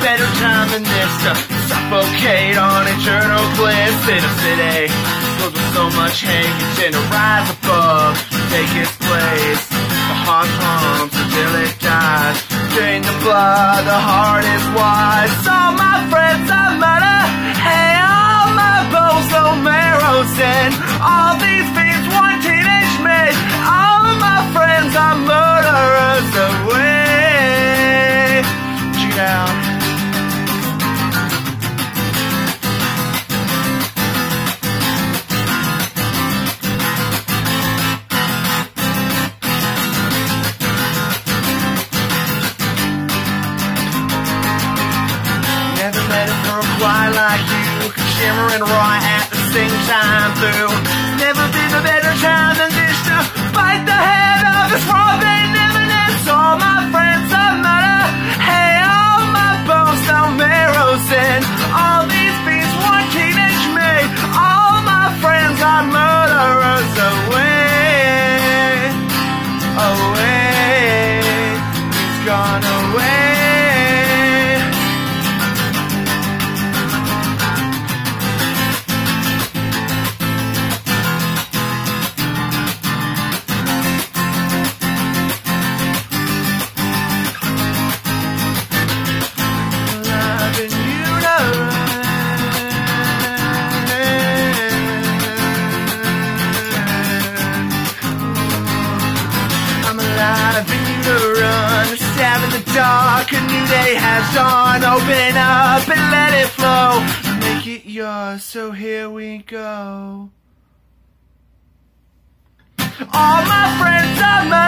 better time than this to suffocate on eternal bliss in a city filled with so much hate. Continue to rise above, take its place. The heart pumps until it dies. Drain the blood, the heart is wise. All my friends are murder. Hey, all my bones, no marrows in. All these fiends want teenage me. All of my friends are murderers away. Check it out. Never met a girl quite like you, shimmer and raw at the same time through. Never been a better time than this to fight the head of this world benevolence. All my friends are murder. Hey, all my bones, no marrows in. All these fiends want teenage me. All my friends are murderers away. Away. He's gone away. Dark, a new day has dawned. Open up and let it flow. Make it yours, so here we go. All my friends are